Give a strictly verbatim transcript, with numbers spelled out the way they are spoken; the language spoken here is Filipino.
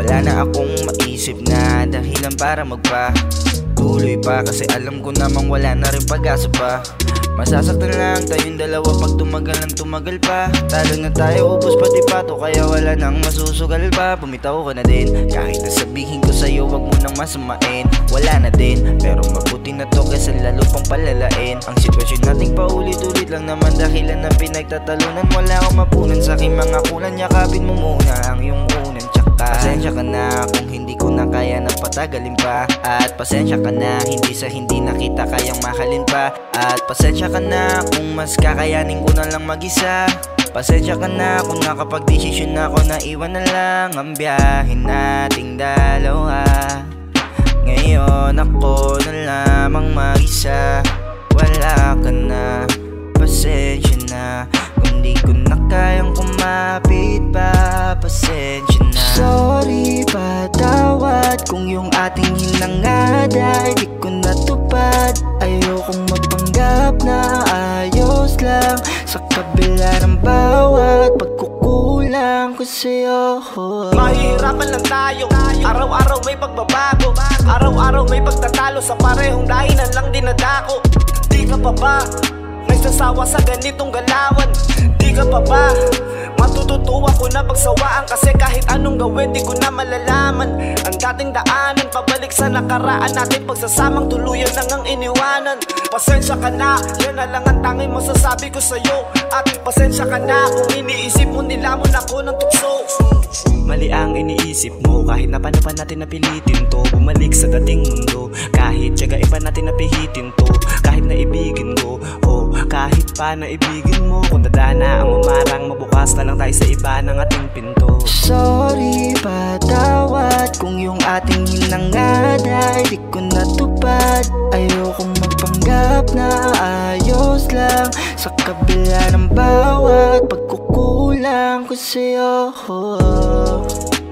Wala na akong maisip na dahilan para magpa tuloy pa, kasi alam ko namang wala na rin pag-asa pa. Masasaktan lang tayong dalawa pag tumagal ng tumagal pa. Talo na tayo, ubos pati pato, kaya wala nang masusugal pa. Bumitaw ka na din, kahit nasabihin ko sa'yo wag mo nang masamain. Wala na din, pero mabuti na to kasi lalo pang palalain. Ang sitwasyon nating paulit-ulit lang naman dahilan ng pinagtatalunan. Wala akong mapunan sa aking mga kulan, yakapin mo muna ang iyong unan. Tsaka pasensya ka na kung hindi ko na kaya na patagalin pa. At pasensya ka na hindi sa hindi nakita kayang mahalin pa. At pasensya ka na kung mas kakayanin ko na lang mag-isa. Pasensya ka na kung nakapag-desisyon na ako na iwan na lang ang biyahe nating dalawa. Ngayon ako na lamang mag-isa. Wala ka na, pasensya na kung di ko na kayang kumapit pa. Pasensya na. Sorry, patawad kung yung ating hinangad ay di ko natupad. Ayokong mapanggap na ayos lang sa kabila ng bawat pagkukulang ko sa'yo. Mahihirapan lang tayo, araw-araw may pagbabago, araw-araw may pagtatalo, sa parehong dainan lang dinadako. Di ka pa ba nagsasawa sa ganitong galawan? Di ka pa ba matututuwa ko na pagsawaan? Kasi kahit anong gawin di ko na malalaman ang dating daanan. Pabalik sa nakaraan natin, pagsasamang tuluyan lang ang iniwanan. Pasensya ka na, yan na lang ang tanging masasabi ko sa'yo. At pasensya ka na kung iniisip mo nilamon ako ng tukso. Mali ang iniisip mo, kahit na paano pa natin napilitin to. Bumalik sa dating mundo, kahit tiyagain pa natin napihitin to. Kahit na ibigin ko, oh, kahit pa na ibigin mo. Kung dadana ang mamarang, mabukas na lang tayo sa iba ng ating pinto. Sorry, patawad kung yung ating hinangad ay di ko natupad. Ayokong magpanggap na ayos lang sa kabila ng bawat pagkukulang ko sa'yo.